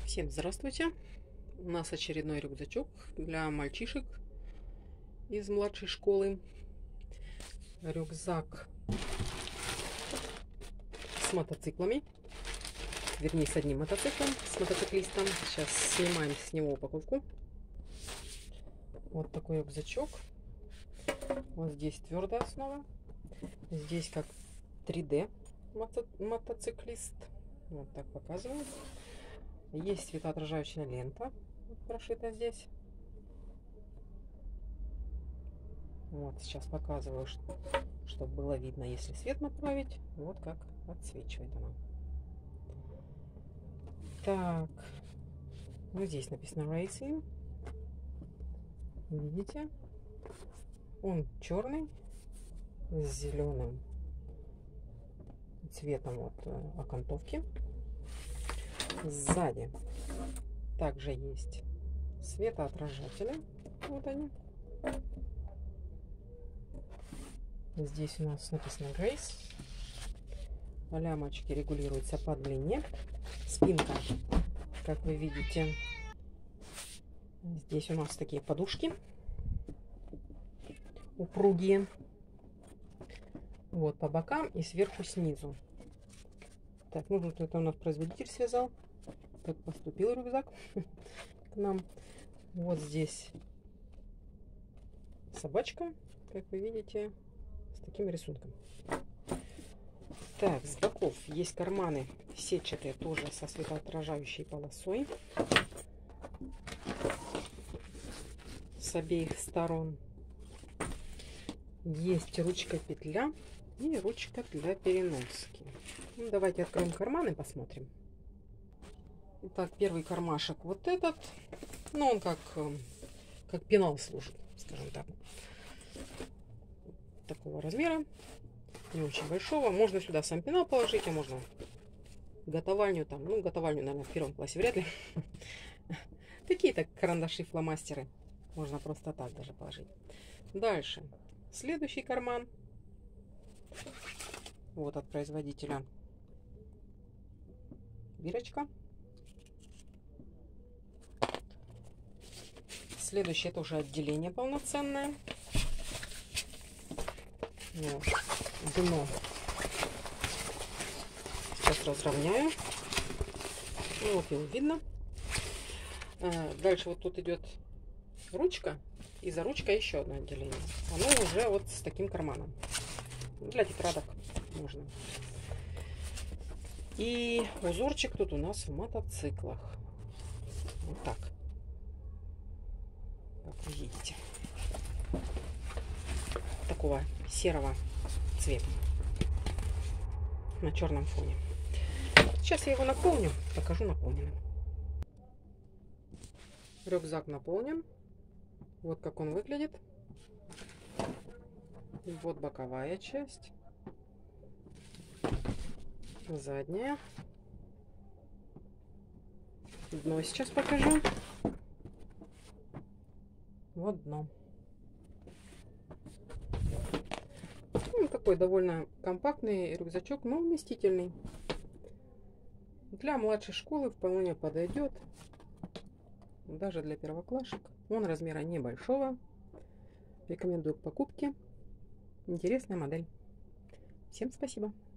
Всем здравствуйте! У нас очередной рюкзачок для мальчишек из младшей школы. Рюкзак с мотоциклами, вернее с одним мотоциклом, с мотоциклистом. Сейчас снимаем с него упаковку. Вот такой рюкзачок. Вот здесь твердая основа. Здесь как 3D мотоциклист. Вот так показываю. Есть светоотражающая лента, прошита здесь. Вот сейчас показываю, чтобы было видно, если свет направить. Вот как отсвечивает она. Так, вот здесь написано Racing. Видите? Он черный с зеленым цветом вот окантовки. Сзади также есть светоотражатели. Вот они. Здесь у нас написано Grace. Лямочки регулируются по длине. Спинка, как вы видите. Здесь у нас такие подушки упругие. Вот по бокам и сверху снизу. Так, ну тут это у нас производитель связал. Так поступил рюкзак к нам. Вот здесь собачка, как вы видите, с таким рисунком. Так, с боков есть карманы сетчатые, тоже со светоотражающей полосой. С обеих сторон есть ручка-петля и ручка для переноски. Ну, давайте откроем карманы, посмотрим. Итак, первый кармашек вот этот. Ну, он как пенал служит, скажем так. Такого размера, не очень большого. Можно сюда сам пенал положить, а можно готовальню там. Ну, готовальню, наверное, в первом классе вряд ли. Какие-то карандаши, фломастеры. Можно просто так даже положить. Дальше. Следующий карман. Вот от производителя бирочка. Следующее тоже отделение полноценное. Вот. Дно. Сейчас разровняю. Вот его видно. Дальше вот тут идет ручка. И за ручкой еще одно отделение. Оно уже вот с таким карманом. Для тетрадок можно. И узорчик тут у нас в мотоциклах. Вот так. Как вы видите. Такого серого цвета. На черном фоне. Сейчас я его наполню. Покажу наполненным. Рюкзак наполнен. Вот как он выглядит. Вот боковая часть. Задняя. Дно сейчас покажу. Вот дно. Ну, такой довольно компактный рюкзачок, но вместительный. Для младшей школы вполне подойдет. Даже для первоклашек. Он размера небольшого. Рекомендую к покупке. Интересная модель. Всем спасибо.